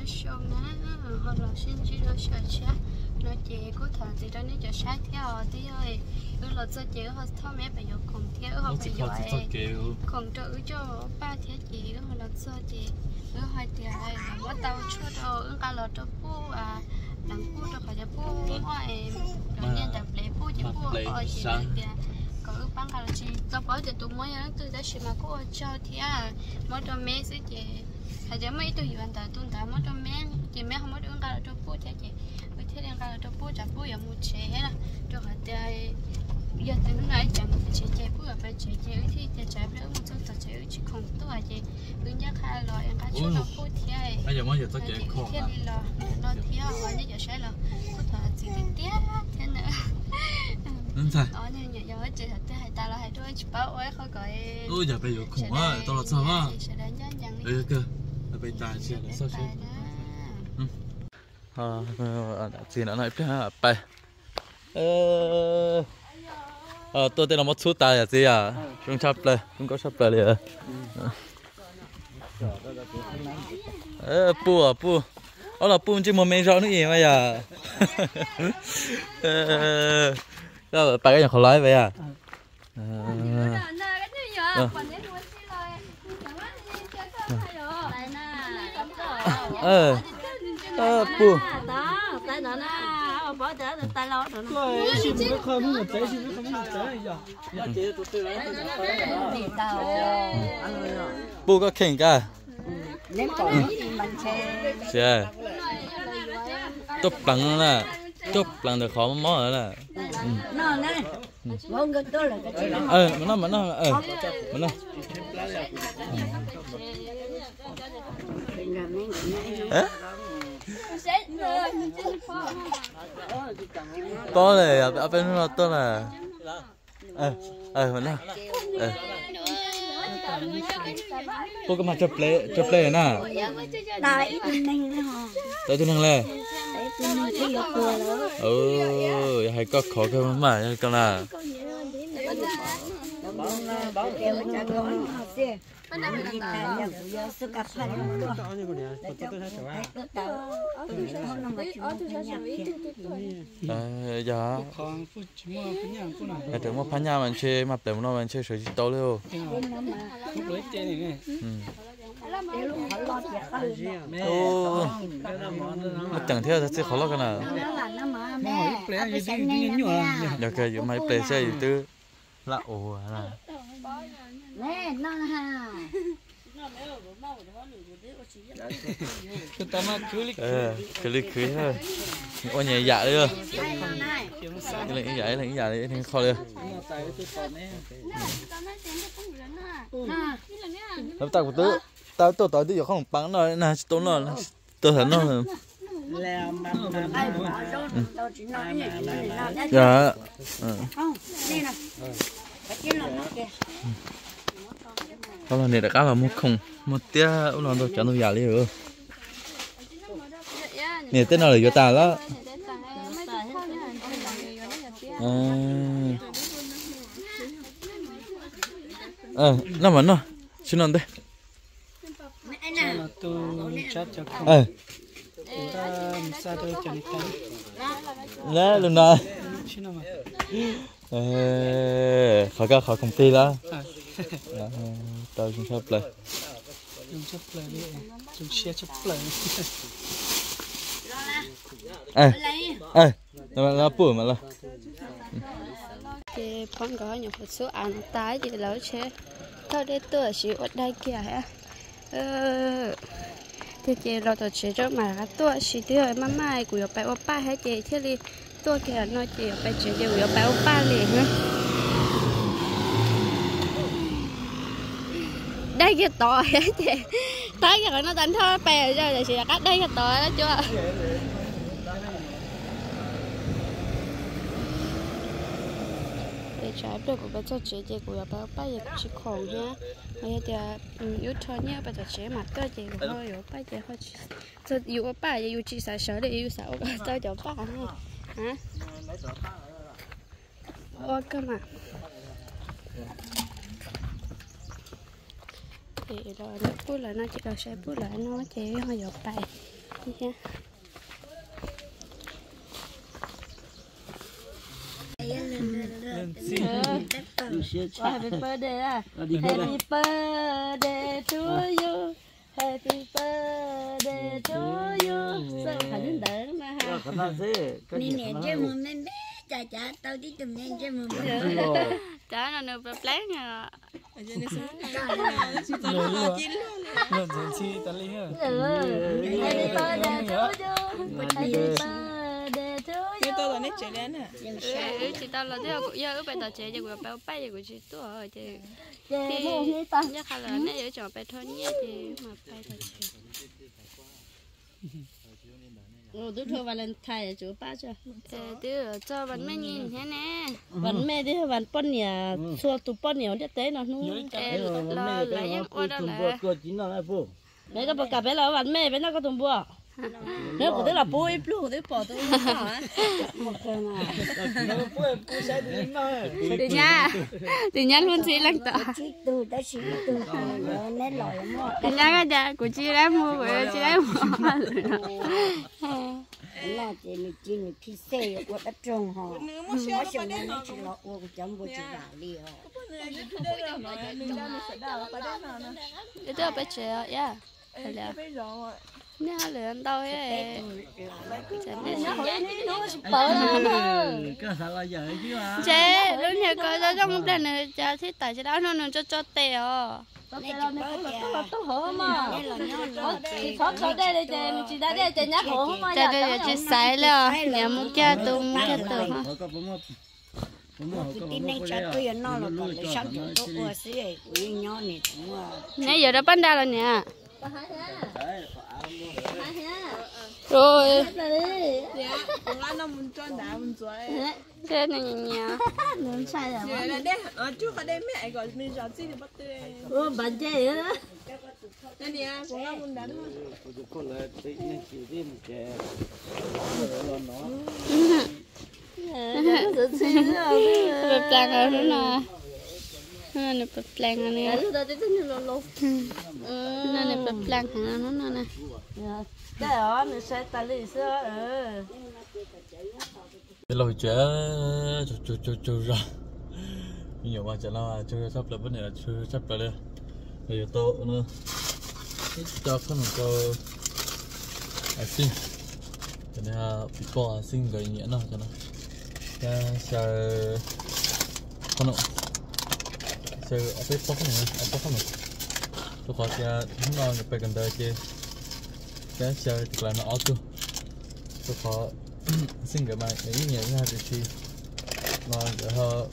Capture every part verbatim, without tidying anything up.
nó xong nó họ là xin chỉ nó sợ chết nó chỉ có thằng gì đó nóจะใช้เที่ยวที่เอ้ยเราจะเจอเขาท่อแม่ไปอยู่ของเที่ยวเขาไปอยู่ไอ้ของเจอเจ้าป้าเที่ยวจีเขาเราจะเจอเออให้เที่ยวไอ้ว่าเตาชุดเอาเออการเราจะปูอ่ะหลังปูจะเขาจะปูอ้อยหลังเนี่ยจะเปลปูจะปูอ้อยจีเดียก็เออปังการจีเราบอกจะตุ้มมวยอ่ะตัวได้ชิมาก็เจ้าเที่ยวมอตัวแม่สิเจhay là mấy tôi hiện tại tôi đã mất cho mẹ chị mẹ không mất đường cả cho bố cha chị với thế đường cả cho bố cha bố giờ mua chế hết là cho hạt đây giờ từ lúc nãy chẳng chế chế bố ở bên chế chế thì chế chế bây giờ một số tập chế chỉ không tốt à chị hướng dẫn khai loại ăn cá chua nó bố thì bây giờ mới giờ tôi chế không thế là nó thì à và bây giờ sẽ là có thể chỉ tiền tiếc thế nữa đúng rồi ở nhà nhà giờ chị thật thế hay ta là hay đôi chị bảo ơi khỏi gọi ôi giờ bây giờ khủng quá tôi là sao á ừ cơ bây giờ chị là sao chứ ờ chị nói lại biết hả bài ờ ờ tôi tên là một số tài à chị à chúng sắpเลยchúng có sắpเลยเลยờ pu à pu ở là pu chỉ một mấy rau nữa gì mà giờ ờ đó bài cái nhà họ nói vậy à ờ ờ pu tay nó na bỏ đỡ tay lo rồi rồi xin cái không một trái xin cái không một trái giờ giờ chế tụi tôi lấy pu có khen cả nếu còn mình sẽ sẽ chụp bằng là chụp bằng được khó mó nữa là nó này bốn cái tôi là cái ờ mà nó mà nó ờ mà nó to này ở bên nó to là ờ ờ mà nó ờ cô cái mặt chụp lệ chụp lệ nè đại mình này hả tới tôi nâng lên đấy tôi mình thấy được cười đó ừ hay có khó cái mà con là bảo kêu cha con học gì mình là nhận giờ sự gặp phải ờ dạ tưởng một phán nhà mình chơi mặt để nó mình chơi sợi tàu luôn ô nó chẳng theo thật sự khó lắm cái nào giờ cái gì máy play xe gì tư là ồ là nè nó ha ờ cái ly cưới thôi ôi nhảy dạ đi rồi cái lệnh dạ lệnh dạ đấy thì khó được làm tao của tớ tao tôi tới tôi không bắn rồi nè tốn rồi tôi thấy nó dạ không là này đã cá là một không một tia ông nói tôi chẳng tôi giả đi rồi này tên nào là vô tà đó ờ nó mà nó xin ăn đây ờ nè lần nào ờ khỏi cả khỏi công ty đó tao chúng sắp lại chúng sắp lại chúng xe sắp lại ê ê nó nó bùi mà là thì phong có nhiều một số ăn tái thì lỡ chế thôi để tựa chỉ ở đây kìa hả ờ thì chị rồi tôi chế cho mà cái tựa chỉ tiêu mà mai của bạn oppa hết chị thế đi tựa kìa nói chị ở bên chế của bạn oppa liền nữa đây cái tỏi hết chị tới giờ nó đánh thôi bè rồi chị cắt đây cái tỏi đó chưa để trái được của bạn cho chị chị của bạn ba giờ chỉ còn ha bây giờ yếu thôi nhá bây giờ chế mặt tôi chị của hơi yếu ba giờ hơi cho yếu ba giờ yếu chỉ sợ sợ để yếu sợ cho cho ba hả ôi cơ mà thì rồi nó bút lại nó chỉ cần sẽ bút lại nó chế hơi dọc tay Happy birthday à. Happy birthday to you. Happy birthday to you. Sao phải đợi mà ha. Nè nè chơi mồm nên bé. Chà chà tao đi tụm nên chơi mồm. Chả là nó bẹp lén nha. Rồi rồi chi ta lý ha. Happy birthday to you. Happy birthday to you. Cái tôi là nét trẻ đến hả? Ừ, chị tao là thế cũng giờ bây giờ trẻ thì cũng béo bay của chị tôi rồi chị. Thì nhớ khá là nãy giờ chọn bé thôi nhé chị mà bay thật chị. Ồ, tôi thưa Valentine chú ba chưa? Tôi cho bạn mẹ nhìn thế nè. Bạn mẹ đi bạn pon nhà, xua tụ pon nhiều để té nó nu. Lo lấy em qua đó là. Mấy cái bọc cà phê là bạn mẹ bên nó có tụm bùa. Nếu có tức là bôi luôn, tôi bỏ tôi không có hả? Từ nhà, từ nhà luôn chị lăng tọ. Từ đã xí từ nên lòi mua. Từ nhà cái nhà của chị đã mua của chị đã mua. Là chị mình chị mình khi xe của đất trồng họ, nó xem nó chỉ là ô của chấm của chị vào đi họ. Cái đó bé trẻ, yeah. Nó lượn đâu ấy. Chế, lúc này có ra trong một lần này cha thích tại cho đó nó nó cho cho tè à. Cha đây là chị sải là nhà mua cha tung cha tung ha. Nãy giờ đã bán đa rồi nè. Rồi. Thế này nhỉ? Muốn sai rồi. Rồi là đây, ở trước ở đây mẹ gọi mình rõ gì thì bắt tươi. Ủa bạn chơi nữa đó. Đây nè, cũng là muốn đánh mà. Bẹp lăng rồi nữa nè. Nó nè bẹp lăng rồi nè. Nó nè bẹp lăng hả nó nè. Cái đó mình sẽ ta lý sữa. cái lối chế chú chú chú chú ra nhiều mà chả là chú sắp là vấn đề là chú sắp là đây bây tôi nữa cho con có à xin cho nên là bị bỏ xin cái nhẹ nào cho nó cái sợ con nó sợ ở đây có cái này ở đây có cái này tôi có cái hôm nào phải gần đây chứ cái sợ thì là nó auto tôi có xin cái bài ấy nhẹ nha thì chi nó để họ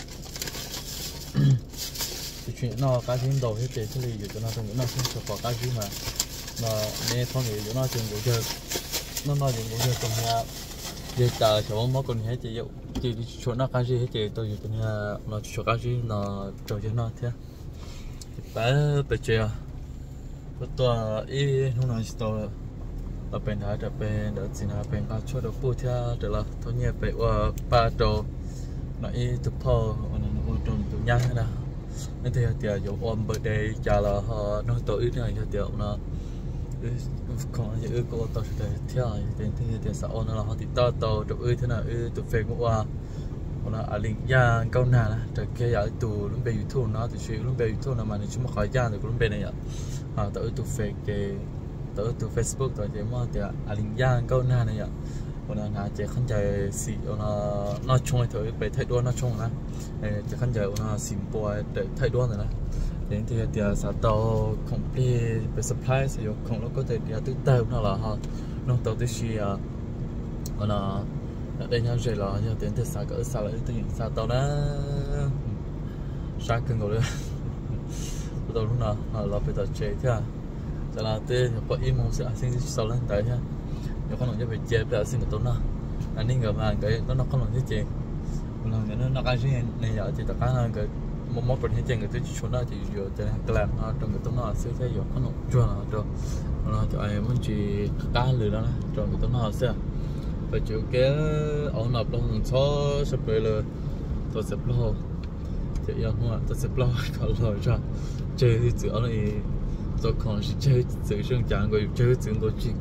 thì chuyện nó cái chuyện đầu hết để xử lý cho nó trong những năm sinh có cái gì mà mà nghe con người của nó chừng của chơi nó nói chuyện của chơi còn nhà về chờ chỗ mà còn hết chỉ dụ chỉ chỗ nó cái gì hết chỉ tôi chỉ nhà nó chỗ cái gì nó trò chơi nó thế bé bé chơi à cóตัวอีนู่นน่ะสิตัวเราเป็นหาจะเป็นเดี๋ยวสินะเป็นปลาช่วยเราพูดที่เดี๋ยวเราทั้งนี้ไปว่าปลาโตน่ะอีตุพ่อวันนั้นเราตัวตัวย่างนะนั่นที่เดี๋ยวอยู่อมเบอร์เดย์จะเราhọ nóiตัวít nàyเดี๋ยวnó còn là ư cô tao sẽ theo đến thì thì sao nó là họ thì tao tao tụi ư thế nào ư tụi phê cũng qua còn là linh giang câu nào là từ kia ở tụ lúc về YouTube nó từ chuyện lúc về YouTube là mà nếu chúng mà khỏi giang thì lúc về này ạ à tụi tụi phê cái tụi tụi Facebook tụi chỉ mà thì à linh giang câu nào này ạ còn là nào chỉ không chạy xì nó nó chung thôi về thay đua nó chung á chỉ không chạy nó xìm bùa để thay đua rồi đó đến thì thì sao tàu không đi về supply thì không nó có thể đi từ tàu nó là họ nó tàu tới xí à còn là đây nhau rồi là nhau đến từ sao cỡ sao lại từ những sao tàu đó sáng cưng rồi tàu lúc nào là phải tàu chạy thế à cho là tên có im mong sẽ sinh sau lên tới ha nếu con nó phải chạy phải sinh cái tàu nào anh đi ngờ mà cái nó nó không làm gì chạy còn là nó nó cái gì này giờ thì tất cả là cái một một phần hiện trên người tôi chỉ chuẩn là thì giờ thì cái làm nó trong cái tấm nó sẽ sẽ giờ có nụ chua là rồi nó cho ai muốn chỉ cá lừa đó trong cái tấm nó sẽ phải chịu cái ổn nộp luôn số sắp tới là tôi sẽ lo thì giờ không ạ tôi sẽ lo còn rồi cho chơi thì chữa này tôi còn chỉ chơi chơi trường chẳng rồi chơi trường tôi chỉ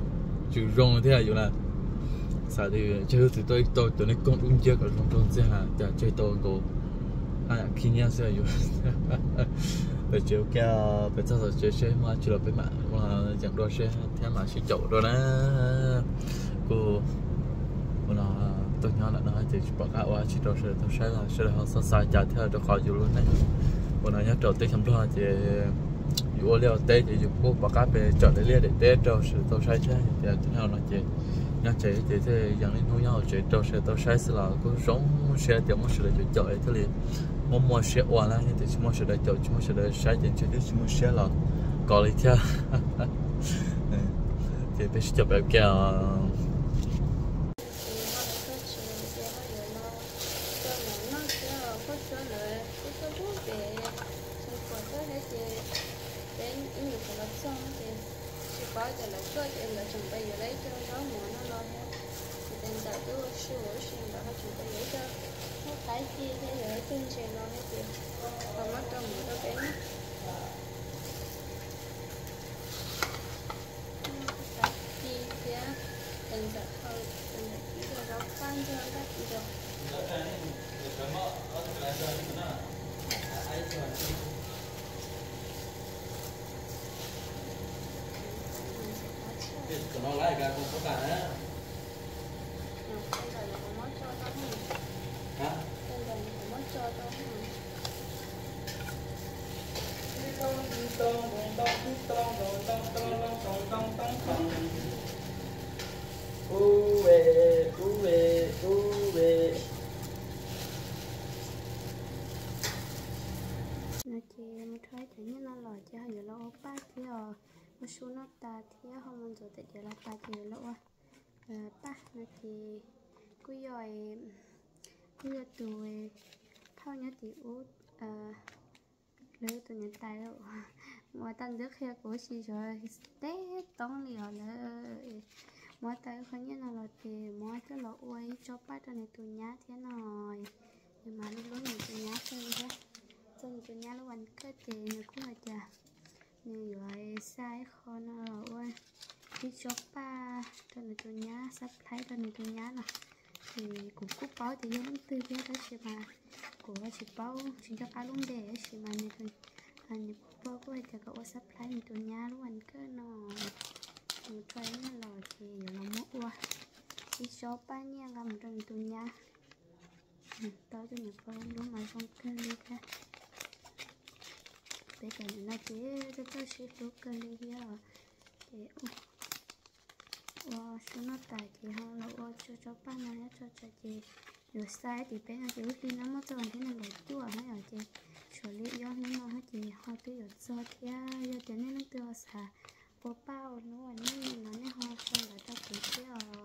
chịu rong thế là dù là sao thì chơi thì tôi tôi tôi nói con đúng chưa còn trong trong thế hà để chơi tôi cô à khi nghe sẽ dù để chiều kia bây giờ chơi chơi mà chưa được với mạng mà chẳng đôi xe theo mà sẽ chậu rồi đó cô cô nó tôi nhớ là nó chỉ bỏ cả qua chỉ đôi xe tôi sẽ là sẽ là họ sắp sai trả theo cho khỏi dù luôn đấy cô nó nhớ trâu tết chấm lo thì dù liều tết thì dù cô bỏ cả về chọn để liều để tết trâu sẽ tôi sai chứ thì thế nào nó chỉ nhớ chế thì thế dạng đến nuôi nhau chế trâu sẽ tôi sai là cô sống sẽ tiểu một sự để chọn ấy thế liền một mùa sẽ qua lại thì chỉ một sự để chọn chỉ một sự để sai tiền chơi chỉ một sẽ là có lý theo thì bây giờ bây giờ có cho là có cho là chuẩn bị lấy cho nó mua nó lo hết thì tên giờ tôi sửa xin đó chuẩn bị lấy cho nó cái kia thế ở trên xe lo hết tiền còn mất trong một cái cái cái kia kia tên giờ thôi tên giờ chỉ là nó quan cho các chị rồi còn nó lại cả không có cả nữa. Bây giờ là có mất cho tao không? Hả? Bây giờ là có mất cho tao không? u về u về u về nó chỉ một thôi thì như nó lòi cho giờ nó ba thì ở một số nó ta thì không muốn rồi tại giờ là ba thì nó ba nó chỉ cứ rồi cứ rồi tụi thao nhớ thì út lấy tụi nhận tài đâu mà tan rất khéo của chị rồi tết tống liều nữa mỗi tay không nhớ nào là thì mỗi cái lọ uống cho ba cho này tụi nhá thế rồi nhưng mà lúc lúc này tụi nhá chơi thế chân tụi nhá lúc ăn cái thì nó cũng là chả như vậy sai khó nó rồi đi cho ba cho này tụi nhá sắp thấy cho này tụi nhá nè thì cũng cúp báo thì nó tư biết đó chị mà của chị báo chỉ cho cá luôn để chị mà này thôi anh báo của chị cậu sắp thấy này tụi nhá lúc ăn cái nó một cái nó lò thì nó mua qua đi cho ba nha làm trong tụi nhá tới cho nhà con lúc mà xong cái đi ra để cái nó chỉ cho tôi sẽ lúc cái đi ra để wow số nó tài thì không là wow cho cho ba này cho cho chị rồi sai thì bé nó chỉ đi nó mất cho thế này là chua hay là chị xử lý do nó hết chị họ tự do cho thì do thế nên nó tự xả có bao nó nên nó nên họ xong là cho chị chứ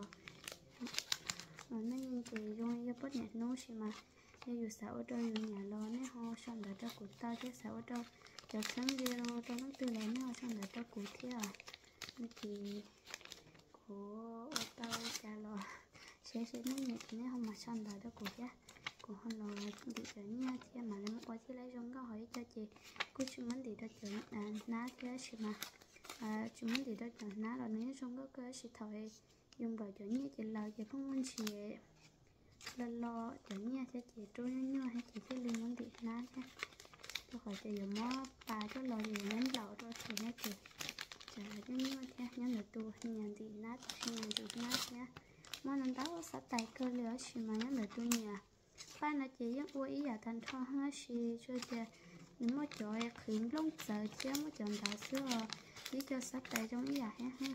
nó nên chị dùng cho bất nhạt nó xí mà nếu dù sao ở đâu dù nhà lo nếu họ xong là cho cụ tao chứ sao ở đâu cho sáng đi đâu cho nó tự lấy nó xong là cho cụ thế à nên chị của ô tao trả lo sẽ sẽ nó nhẹ nếu không mà xong là cho cụ chứ cũng không lo bị trở nha thì mà nếu qua chỉ lấy trong cái hỏi cho chị cứ chúng mình thì đó trở à ná thế chứ mà à chúng mình thì đó trở ná là nếu trong cái cái sự thôi dùng vào trở như chị là chị không muốn chị lo lo trở nha cho chị trôi nhau hay chị cái liên muốn bị ná nha tôi hỏi chị dùng mó bà cho lo gì nhấn lẩu thôi thì nó chị trả cho nhau theo nhấn được tu nhà thì nát nhà thì nát nhá món ăn táo sát tay cơ lửa xì mà nhấn được tu nhà ba nó chỉ những uống ý ở thành thọ hết xì cho chị nếu mà chọi khuyến lông sợ chứ mà chọn đào xưa đi cho sát tay trong ý à ha ha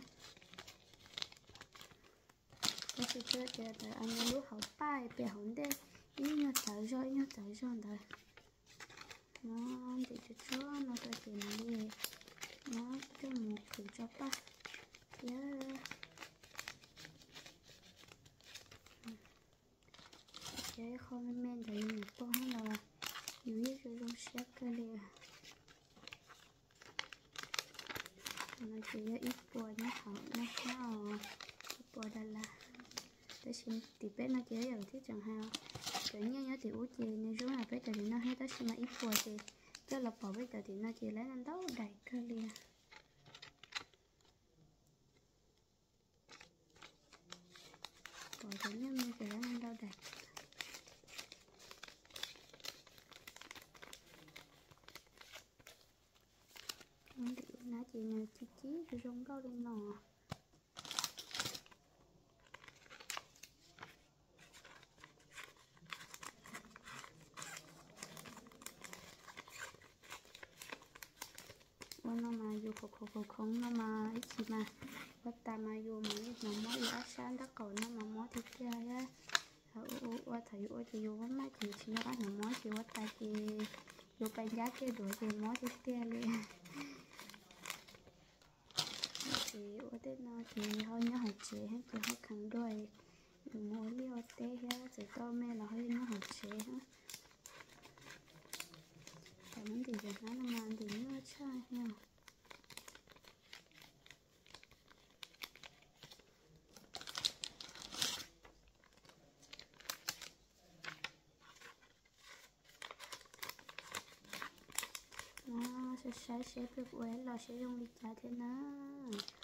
cái sự chơi thì là anh lúc học bài bé hỏng đây ý nhau sợ rồi ý nhau sợ rồi rồi nó thì cho chó nó cho chị nó đi nó cho một thử cho ba yeah. Cái không men thì mình to hơn là dưới cái lông xếp cái này nó chỉ ít bùa nó hỏng nó hao bùa đây là để xin thì bé nó chỉ ở thiết chẳng hao tự nhiên nhớ thì út gì nên số là bé thì nó hay tới xin mà ít bùa thì cho là bỏ bây giờ thì nó chỉ lấy lên đấu đầy cơ liền nè chi chi rồi rong câu đi nọ nó mà dù khổ khổ khổ không nó mà ít gì mà bắt ta mà dù mà ít nó mới giá sáng đất cầu nó mà mới thì kia á ở thầy ở thì dù vẫn mấy thì chỉ nó bắt nó mới thì bắt ta thì dù cái giá kia đuổi thì mới thì kia liền thì ở đây nó thì hơi nhớ học chế hết thì họ khẳng đuổi mỗi liều té hết rồi to mẹ là hơi nhớ học chế hết tại muốn thì giờ nó mà thì nhớ chơi nha nó sẽ sẽ sẽ được quên là sẽ dùng đi trả thế nào